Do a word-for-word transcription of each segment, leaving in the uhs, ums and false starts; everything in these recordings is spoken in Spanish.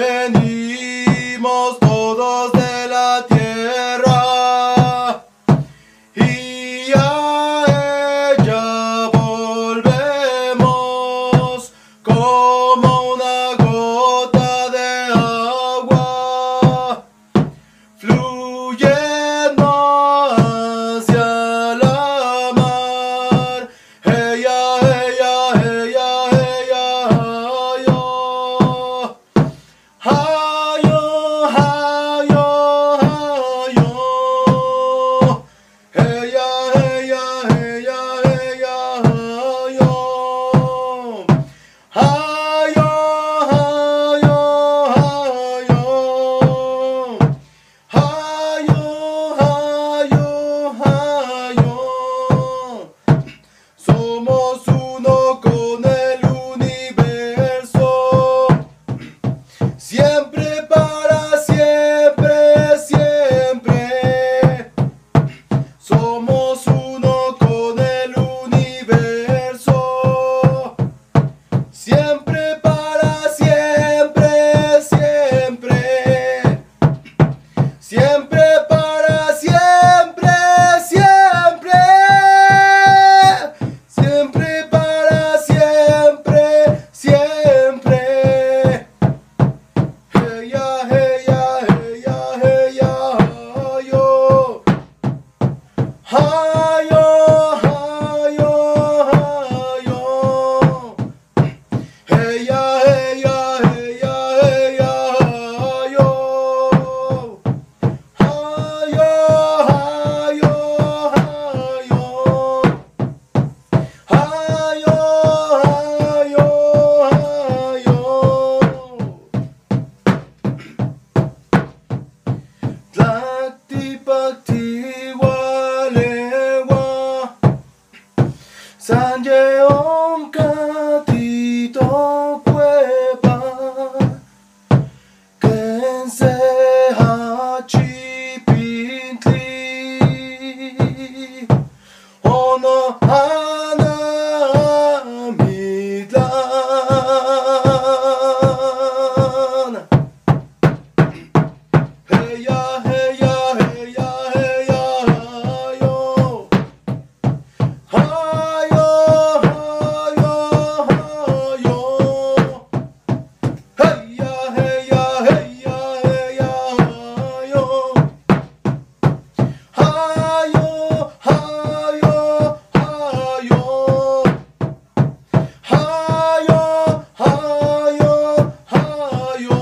Venimos todos de la tierra y a ella volvemos como una gota de agua fluyendo hacia la mar. Ella, ella, ella, ella, yo. Hayo, hayo, hayo. Ella, ella, ella, ella, hayo. Hayo, hayo, hayo. Hayo, hayo, hayo. Somos uno con el universo. Siempre, para siempre, siempre. Somos uno con el universo. Siempre, para siempre, siempre. Siempre, para siempre, siempre. Siempre, para siempre, siempre. Ella, ella, ella, ella, yo. Hayo, hayo, hayo. Ella, ella, ella, ella, yo. Hayo, hayo, hayo. Hayo, hayo, hayo. Tlacti, pacti, walewa. Sanjeon, catito, cuepa. Kense, hachi, pintli. Ono, hana, midlan. Ella, ella, ella, ella, yo. Hayo, hayo, hayo. Ella, ella, ella, ella, yo. Hayo, hayo, hayo. Hayo, hayo, hayo.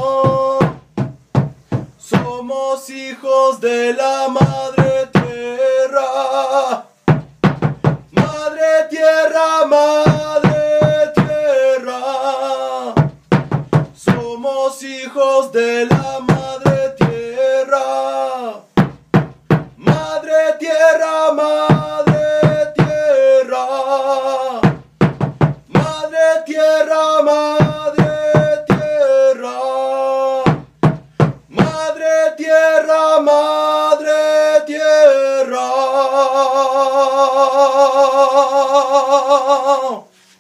Somos hijos de la madre tierra. Madre tierra, madre tierra. Somos hijos de la madre tierra. Madre tierra, madre tierra. Madre tierra, madre tierra. Madre tierra, madre tierra.